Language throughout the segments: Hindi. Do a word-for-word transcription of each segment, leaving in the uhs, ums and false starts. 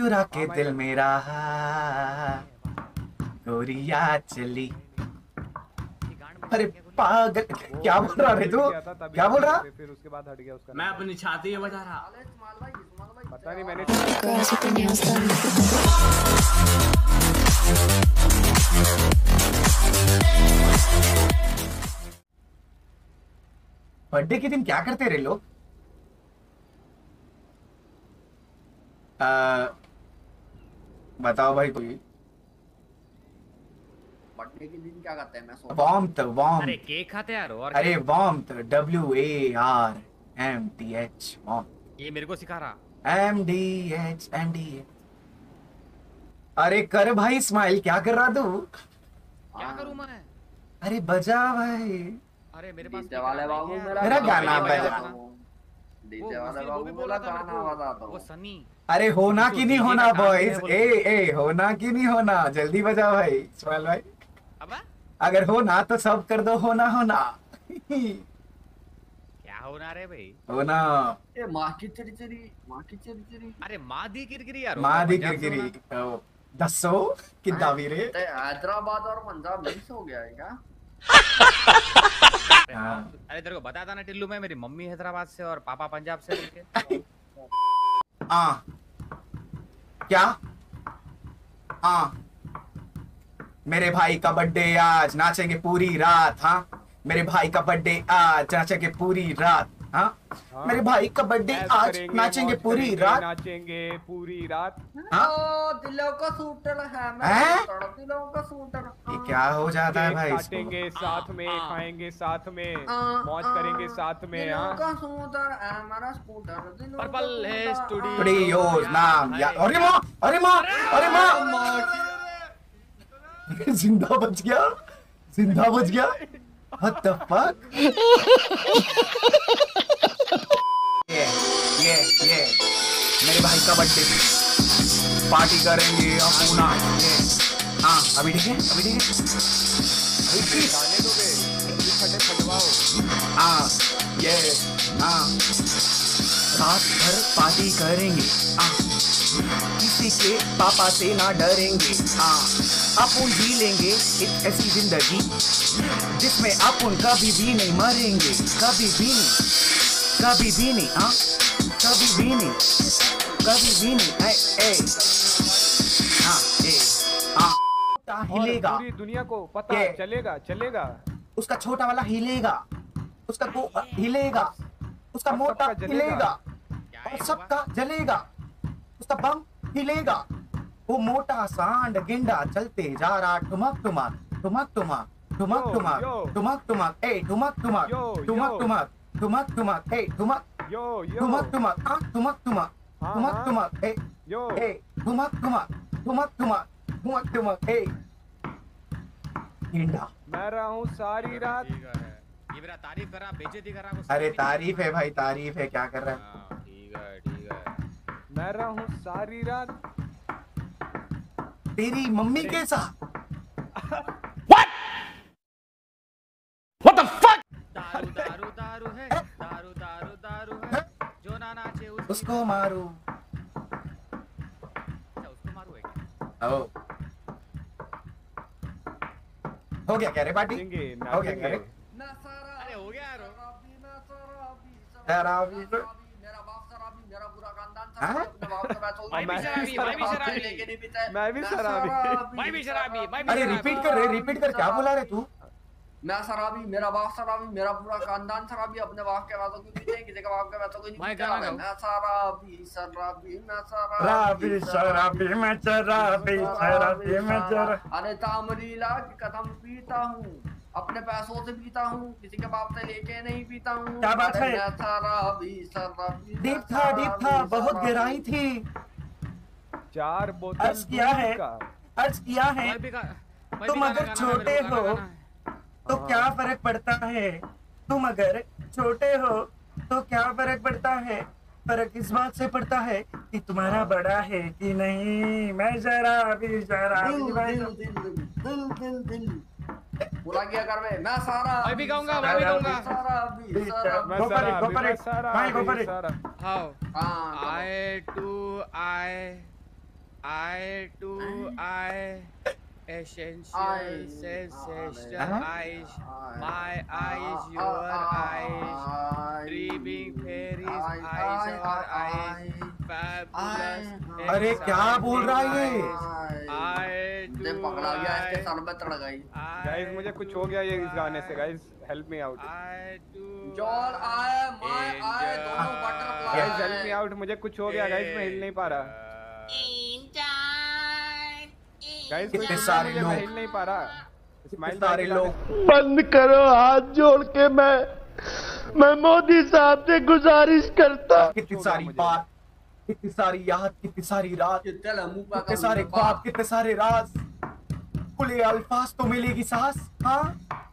चुरा के दिल मेरा गोरिया चली। अरे पागल क्या बोल रहा है तू? क्या बोल रहा? फिर उसके बाद हट गया उसका। मैं अपनी छाती में बजा रहा। पता नहीं मैंने बर्थडे के दिन क्या करते रहे लोग? बताओ भाई कोई। बर्थडे के दिन क्या करते हैं? मैं सोच वार्मथ वार्मथ। अरे केक खाते यार और अरे warmth W A R M T H warmth. ये मेरे को सिखा रहा। M D H M D H. अरे कर भाई स्माइल, क्या कर रहा तू? क्या करूं मैं? अरे बजा भाई। अरे मेरे पास डीजे वाले बाबू मेरा गाना बजा। डीजे वाले बाबू बोला गाना बजा दो। वो सनी। अरे होना कि नहीं होना बॉयज? ए ए होना कि नहीं होना? जल्दी बजा भाई स्माइल भाई। अब अगर होना तो सब कर दो होना होना। क्या होना रे भाई? होना। ए मां की चरी चरी, मां की चरी चरी। अरे मां दी किरकिरी यार। मां दी किरकिरी। दसो किद्दा वीरे? हैदराबाद और पंजाब मिक्स हो गया है क्या? अरे तेरे को बताता ना टिल्लू, मैं मेरी मम्मी हैदराबाद से और पापा पंजाब से लेके। आ क्या? आ मेरे भाई का बर्थडे आज, नाचेंगे पूरी रात। हाँ मेरे भाई का बर्थडे आज, नाचेंगे पूरी रात। हाँ मेरे भाई का बर्थडे आज, नाचेंगे पूरी रात। नाचेंगे पूरी रात। हाँ दिलों का सूटर है मैं, दिलों का सूटर। ये क्या हो जाता है भाई? काटेंगे साथ में, खाएंगे साथ में, मौज करेंगे साथ में। दिलों का सूटर है हमारा स्कूटर। पर्पल है स्टूडियोज नाम यार। अरे माँ, अरे माँ, अरे माँ, जिंदा बच गया, जिंदा बच गया। What the fuck? ये ये ये मेरे भाई का बर्थडे, पार्टी करेंगे अपना। ये हाँ अभी ठीक है, अभी ठीक है, अभी ठीक गाने दो बे, फटे फटवाओ। हाँ ये हाँ रात भर पार्टी करेंगे। हाँ किसी के पापा से ना डरेंगे। हाँ अपन जी लेंगे एक ऐसी जिंदगी जिसमें अपन कभी भी नहीं मरेंगे, कभी भी नहीं, कभी भी नहीं। हाँ कभी भी नहीं, कभी भी नहीं। ए ए हाँ ए हाँ हिलेगा, पूरी दुनिया को पता चलेगा, चलेगा। उसका छोटा वाला हिलेगा, उसका को हिलेगा, उसका मोटा हिलेगा और सबका जलेगा, उसका बम हिलेगा। वो मोटा सांड गिंडा चलते जा रहा ठुमक ठुमक ठुमक ठुमक ठुमक ठुमक ठुमक ठुमक ए ठुमक ठुमक ठुमक ठुमक ठुमक ठुमक ए ठुमक ठुमक ठुमक हाँ ठुमक ठुमक ठुमक ठुमक ए ए ठुमक ठुमक ठुमक ठुमक ठुमक ठुमक ए गिंडा। मैं रहा हूँ सारी रात। ये मेरा तारीफ कर रहा, बेइज्जती कर रहा। अरे तारीफ है भाई, तारीफ है, क्या कर रहा है? ठीक है ठीक है। मैं रहा हूँ सारी रात तेरी मम्मी के साथ। What? What the fuck? दारू दारू दारू है, दारू दारू दारू है, जो ना नाचे उसको मारो। उसको मारो है क्या? ओ हो गया क्या रे पार्टी? हो गया क्या रे? अरे हो गया यार। शराबी मेरा बाप शराबी, मेरा पूरा खानदान शराबी, अपने बाप के पैसों मैं भी शराबी, मैं भी शराबी लेके नहीं पीता। मैं भी शराबी, मैं भी शराबी, मैं भी। अरे रिपीट कर रे, रिपीट कर, क्या बोला रे तू? मैं शराबी, मेरा बाप शराबी, मेरा पूरा खानदान शराबी, अपने बाप के पैसों क्यों पीते हैं, किसी के बाप के पैसों को नहीं पीते। मैं शराबी शराबी मैं शराबी शराबी मैं शराबी शराबी मैं शराबी। अरे तामरीला की कसम पीता हूँ, अपने पैसों से पीता हूँ, किसी के बाप से लेके नहीं पीता हूँ। क्या बात है? शराबी शराबी डीप था, डीप था, बहुत गहराई थी। चार बोतल अर्ज किया है, अर्ज किया है। तुम अगर छोटे हो तो क्या फर्क पड़ता है? तुम अगर छोटे हो तो क्या फर्क पड़ता है? फर्क इस बात से पड़ता है कि तुम्हारा बड़ा है कि नहीं। मैं शराबी शराबी दिल दिल दिल पूरा किया कर बे। मैं सारा मैं भी गाऊंगा, मैं भी गाऊंगा। शराबी शराबी go for it, go for it, भाई go for it. How eye to eye eye to eye, essential, sensational eyes. My eyes, your eyes, dreaming fairies, eyes और eyes, fabulous. अरे क्या बोल रहा है ये? Eye to दे पकड़ा गया इसके सर में तड़ गई। गाइस मुझे कुछ हो गया ये इस गाने से guys, help me out. Eye to Your eye, my eye, दोनों butterfly. Guys help me out, मुझे कुछ हो गया गाइस, मैं हिल नहीं पा रहा। गाइस कितने सारे लोग, हिल नहीं पा रहा। कितने सारे लोग। बंद करो, हाथ जोड़ के मैं मैं मोदी साहब से गुजारिश करता। कितनी सारी बात, कितनी सारी याद, कितनी सारी रात, कितने लम्बू का कितने सारे ख्वाब, कितने सारे राज, खुले अल्फाज तो मिलेगी सांस। हाँ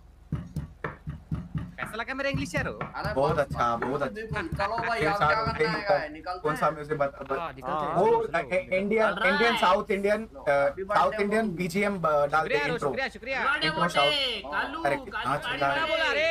कैसा लगा मेरा इंग्लिश यारो? बहुत अच्छा, बहुत अच्छा। चलो भाई आप क्या करना है, निकलते कौन सा हैं। म्यूजिक बता? हाँ, निकलते हैं। वो Indian Indian south Indian south Indian BGM डाल के शुक्रिया यारो, इंट्रो शुक्रिया शुक्रिया। Intro south. अरे कितना अच्छा क्या बोला रे?